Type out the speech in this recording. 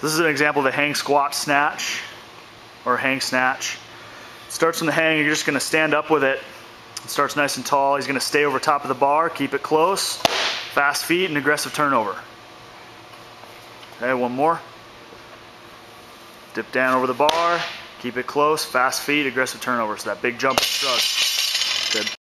This is an example of a hang squat snatch, or hang snatch. Starts from the hang, you're just gonna stand up with it. It starts nice and tall. He's gonna stay over top of the bar, keep it close, fast feet and aggressive turnover. Okay, one more. Dip down over the bar, keep it close, fast feet, aggressive turnover. So that big jump and shrug. Good.